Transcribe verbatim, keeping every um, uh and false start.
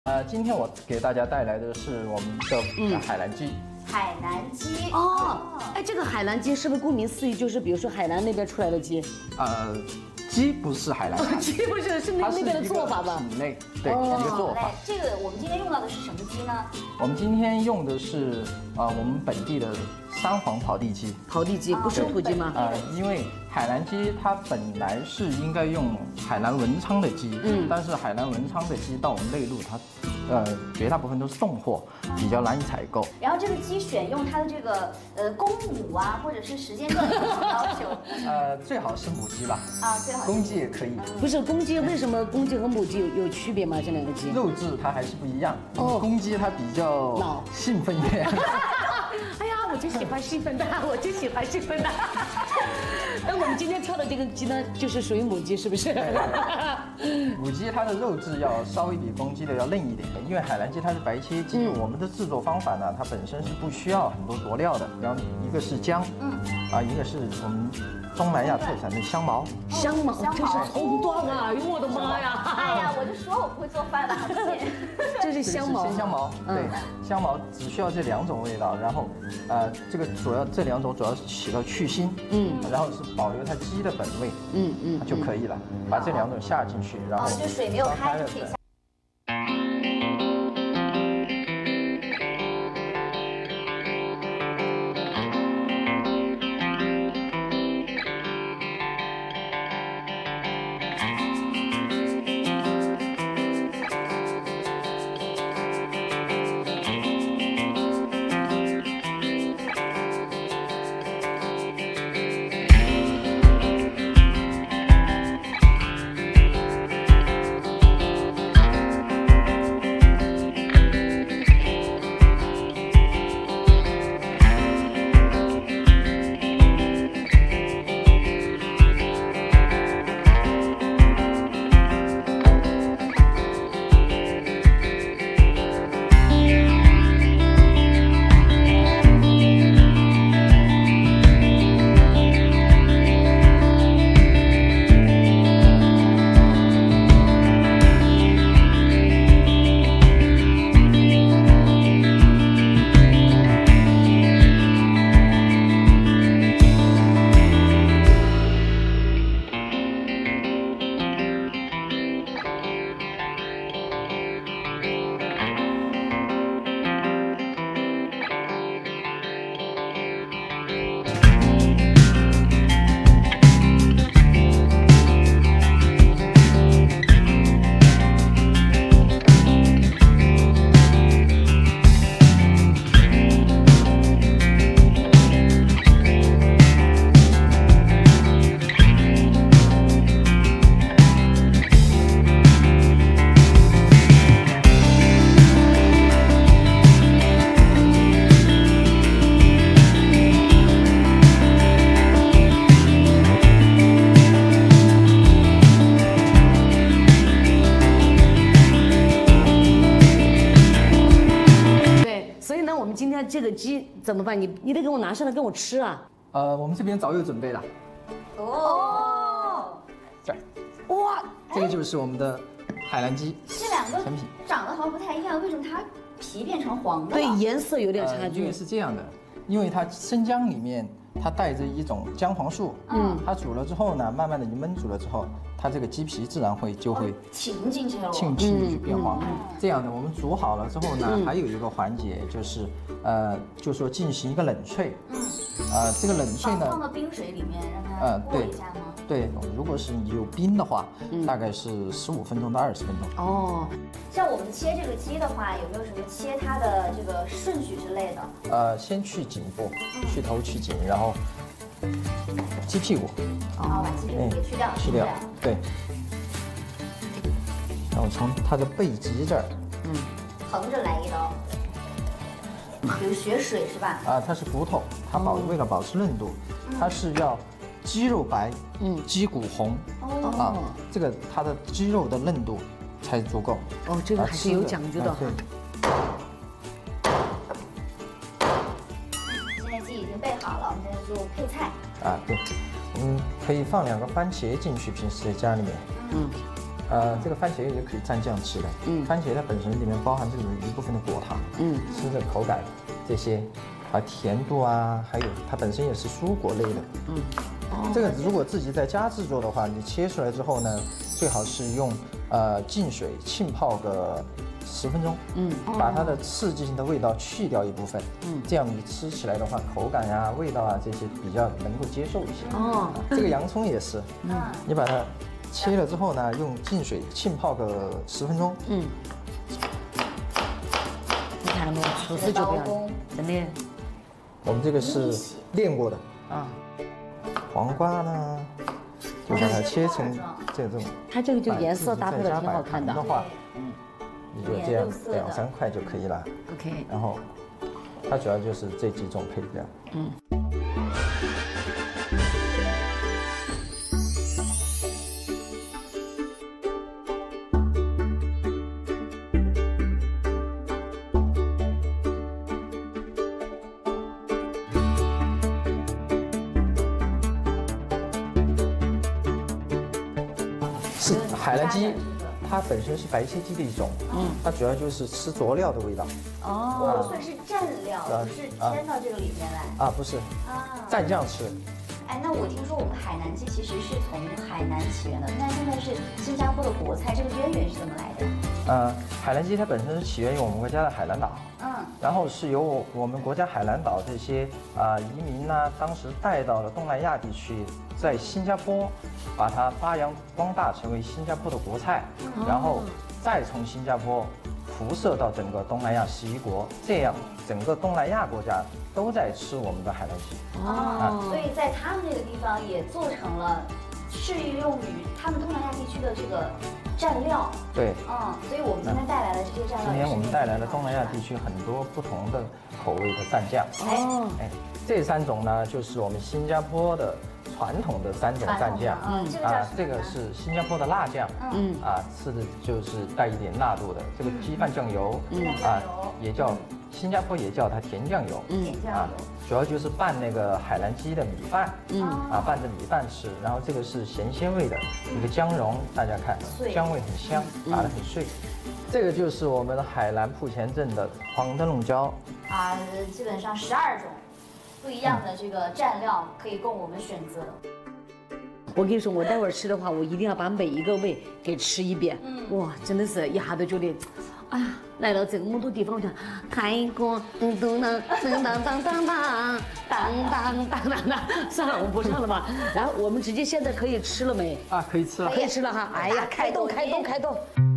呃，今天我给大家带来的是我们的海南鸡。 海南鸡哦，哎，这个海南鸡是不是顾名思义就是，比如说海南那边出来的鸡？ 呃，鸡不是海南产， 鸡不是是那那边的做法吧？ 品类，对，一个做法。 这个我们今天用到的是什么鸡呢？ 我们今天用的是呃我们本地的三黄跑地鸡。 跑地鸡不是土鸡吗？ 呃，因为海南鸡它本来是应该用海南文昌的鸡，嗯，但是海南文昌的鸡到我们内陆它。呃，绝大部分都是冻货，比较难以采购。 然后这个鸡选用它的这个呃公母啊，或者是时间段有什么要求？ 呃，最好是母鸡吧。 啊，最好。 公鸡也可以。 不是公鸡，为什么公鸡和母鸡有有区别吗？这两个鸡？ 肉质它还是不一样。哦。公鸡它比较老兴奋一点。 哎呀，我就喜欢兴奋的，我就喜欢兴奋的。那我们今天挑的这个鸡呢，就是属于母鸡，是不是？ 母鸡它的肉质要稍微比公鸡的要嫩一点，因为海南鸡它是白切鸡，嗯、我们的制作方法呢，它本身是不需要很多佐料的，然后一个是姜，嗯，啊，一个是我们东南亚特产的香茅， 香茅，这是葱段啊！哎呦我的妈呀！ 哎呀，我就说我不会做饭了，好谢。 这是香茅， 鲜香茅，对，香茅只需要这两种味道，然后，呃，这个主要这两种主要是起到去腥，嗯，然后是保留它鸡的本味，嗯嗯，就可以了。把这两种下进去，然后就水没有开就可以下。 这个鸡怎么办？你你得给我拿上来跟我吃啊！ 呃，我们这边早有准备了。 哦， 这儿，哇，这个就是我们的海南鸡。 这两个产品长得好像不太一样，为什么它皮变成黄的？ 对，颜色有点差距。 因为是这样的，因为它生姜里面它带着一种姜黄素，嗯，它煮了之后呢，慢慢的你焖煮了之后，它这个鸡皮自然会就会浸进去了， 浸进去变黄。这样的，我们煮好了之后呢，还有一个环节就是，呃，就说进行一个冷萃。嗯。呃，这个冷萃呢， 放到冰水里面让它过一下吗？ 对，如果是你有冰的话，大概是十五分钟到二十分钟。 哦。像我们切这个鸡的话，有没有什么切它的这个顺序之类的？ 呃，先去颈部，去头去颈，然后鸡屁股。 哦，把鸡屁股给去掉。 去掉。对。然后从它的背脊这儿， 嗯，横着来一刀，比如血水是吧？ 啊，它是骨头，它保为了保持嫩度，它是要鸡肉白，嗯，鸡骨红，哦，啊，这个它的鸡肉的嫩度才足够。 哦，这个还是有讲究的。 对。 现在鸡已经备好了，我们现在就配菜。 啊，对，我们可以放两个番茄进去，平时在家里面。嗯。 呃，这个番茄也可以蘸酱吃的。嗯，番茄它本身里面包含这个一部分的果糖，嗯，吃的口感这些，啊，甜度啊，还有它本身也是蔬果类的。嗯，哦，这个如果自己在家制作的话，你切出来之后呢，最好是用呃浸水浸泡个十分钟，嗯，把它的刺激性的味道去掉一部分，嗯，这样你吃起来的话，口感呀、味道啊这些比较能够接受一些。哦，这个洋葱也是，嗯，你把它切了之后呢，用浸水浸泡个十分钟，嗯， 你看到没有，厨师就不要，真的。 我们这个是练过的啊，黄瓜呢，就把它切成这种， 它这个就颜色搭配的挺好看的。 的话，嗯。你就这样两三块就可以了。 OK。 然后，它主要就是这几种配料。嗯。是海南鸡。它本身是白切鸡的一种，嗯，它主要就是吃佐料的味道。 哦，所以是蘸料，不是添到这个里面来。 啊，不是，啊，蘸酱吃。 哎，那我听说我们海南鸡其实是从海南起源的，那现在是新加坡的国菜，这个渊源是怎么来的？ 呃，海南鸡它本身是起源于我们国家的海南岛，嗯，然后是由我我们国家海南岛这些啊、呃、移民呢，当时带到了东南亚地区，在新加坡把它发扬光大，成为新加坡的国菜，嗯、然后再从新加坡辐射到整个东南亚十一国，这样整个东南亚国家都在吃我们的海南鸡。 哦，所以在他们那个地方也做成了适用于他们东南亚地区的这个蘸料。 对， 嗯，所以我们今天带来的这些蘸料， 今天我们带来了东南亚地区很多不同的口味的蘸酱。哦，哎，这三种呢，就是我们新加坡的传统的三种蘸酱。 嗯，啊， 这个是新加坡的辣酱。嗯，啊，吃的就是带一点辣度的。这个鸡饭酱油，嗯啊，也叫新加坡也叫它甜酱油。 嗯，啊， 主要就是拌那个海南鸡的米饭。嗯，啊，拌着米饭吃。然后这个是咸鲜味的一个姜蓉，大家看，姜味很香，打得很碎。这个就是我们海南莆前镇的黄灯笼椒。 啊，基本上十二种不一样的这个蘸料可以供我们选择。 我跟你说，我待会儿吃的话，我一定要把每一个味给吃一遍。嗯，哇，真的是一下都觉得，哎呀，来到这么多地方，我想泰国嘟嘟呢，当当当当当当当当当当，算了，我们不唱了吧。然后我们直接现在可以吃了没？ 啊，可以吃了， 可以吃了哈。哎呀，开动开动开动！